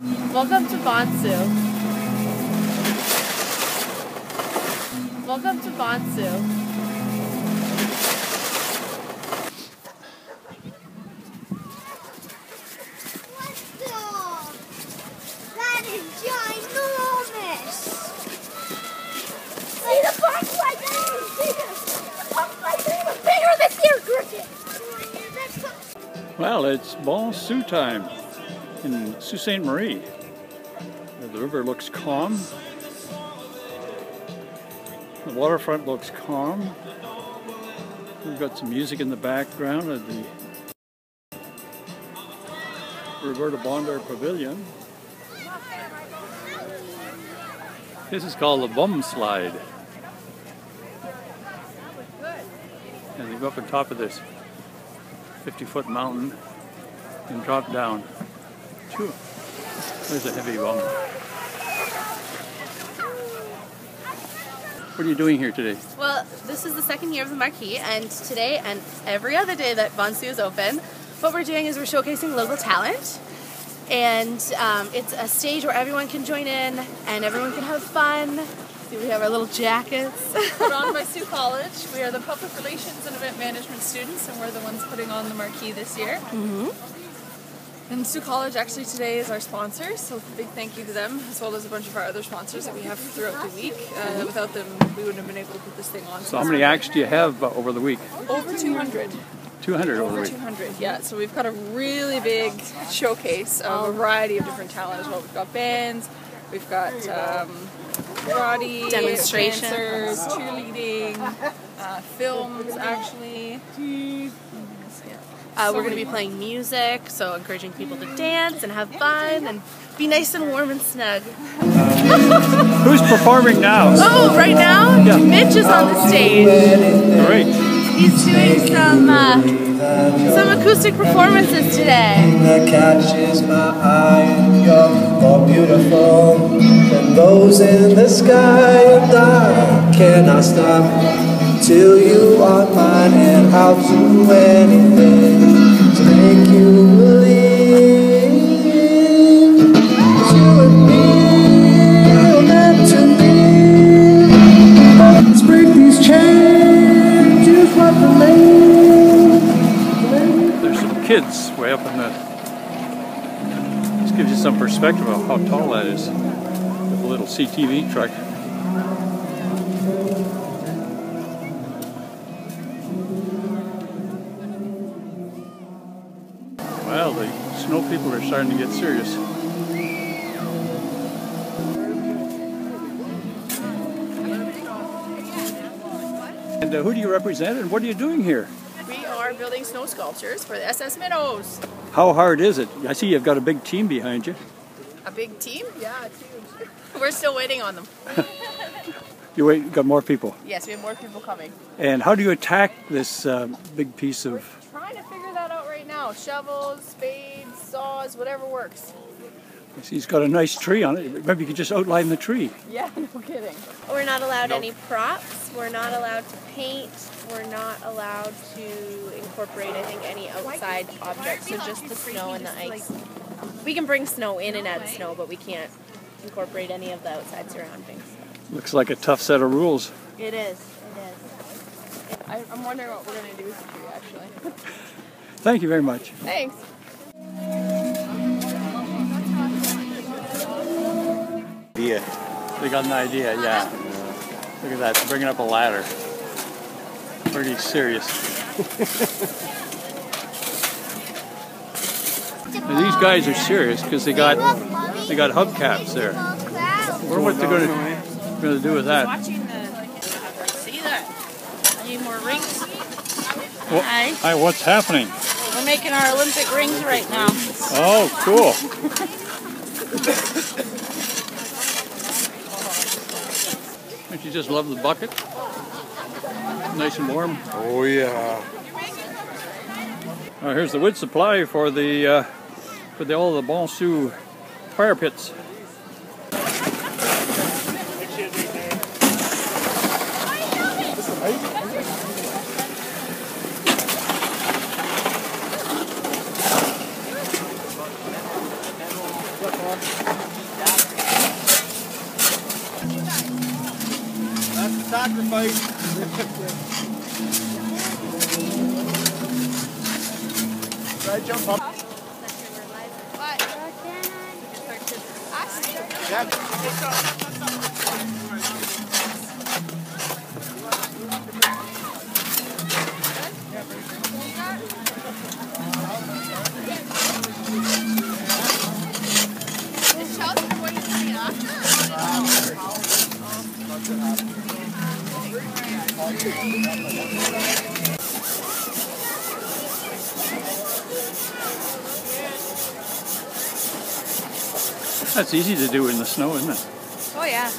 Welcome to Bon Soo. Welcome to Bon Soo. That is ginormous! See the butterfly there! See the butterfly there! Even bigger than your cricket! Well, it's Bon Soo time in Sault Ste. Marie. The river looks calm. The waterfront looks calm. We've got some music in the background of the Roberta Bondar Pavilion. This is called the Bum Slide. And you go up on top of this 50-foot mountain and drop down. Phew. There's a heavy bum. What are you doing here today? Well, this is the second year of the Marquee, and today and every other day that Bon Soo is open, what we're doing is we're showcasing local talent. And it's a stage where everyone can join in and everyone can have fun. See, we have our little jackets. Put on by Soo College. We are the public relations and event management students, and we're the ones putting on the Marquee this year. And Soo College actually today is our sponsor, so a big thank you to them, as well as a bunch of our other sponsors that we have throughout the week. Without them, we wouldn't have been able to put this thing on. So how many acts do you have over the week? Over 200. 200 over the week. 200, yeah. So we've got a really big showcase of a variety of different talent as well. We've got bands, we've got karate, Demonstration. dancers, cheerleading, films actually. We're going to be playing music, so encouraging people to dance and have fun and be nice and warm and snug. Who's performing now? Oh, right now? Yeah. Mitch is on the stage. Great. He's doing some acoustic performances today. That catches my eye, and you're more beautiful than those in the sky, and I cannot stop till you are mine, and I'll do anything to make you believe that you and me are meant to be. Let's break these chains, use what the There's some kids way up in the... This gives you some perspective of how tall that is. With a little CTV truck. Well, the snow people are starting to get serious. And who do you represent and what are you doing here? We are building snow sculptures for the SS Minnows. How hard is it? I see you've got a big team behind you. A big team? Yeah, it's huge. We're still waiting on them. You got more people. Yes, we have more people coming. And how do you attack this big piece of... We're trying to figure that out right now. Shovels, spades, saws, whatever works. I see he's got a nice tree on it. Maybe you could just outline the tree. Yeah, no kidding. We're not allowed any props. We're not allowed to paint. We're not allowed to incorporate, I think, any outside objects. So just the snow and the ice. We can bring snow in and add snow, but we can't incorporate any of the outside surroundings. Looks like a tough set of rules. It is. I'm wondering what we're going to do with the tree, actually. Thank you very much. Thanks. They got an idea, yeah. Look at that, they're bringing up a ladder. Pretty serious. And these guys are serious because they got hubcaps there. I wonder what they're going to do with that. See that? I need more rings. Well, hi, what's happening? We're making our Olympic rings right now. Oh, cool. Don't you just love the bucket? Nice and warm. Oh yeah. Here's the wood supply for all the Bon Soo fire pits. That's the sacrifice. Try to jump up. Yeah. That's easy to do in the snow, isn't it? Oh yeah.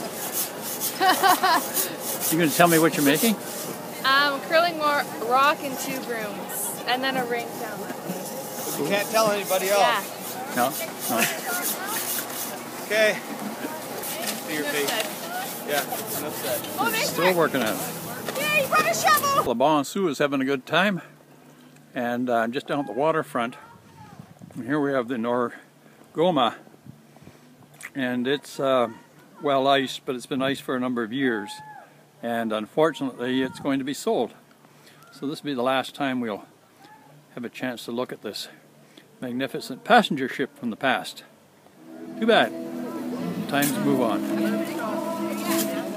You going to tell me what you're making? Curling rock and 2 brooms, and then a ring down there. You can't tell anybody else. Yeah. No? No. Okay. See your face. Yeah, enough said. Oh, there's Still working on it. Yeah, you brought a shovel! Bon Soo is having a good time, and I'm just down at the waterfront. And here we have the Norgoma, and it's well iced, but it's been iced for a number of years, and unfortunately it's going to be sold. So this will be the last time we'll have a chance to look at this magnificent passenger ship from the past. Too bad. Time to move on.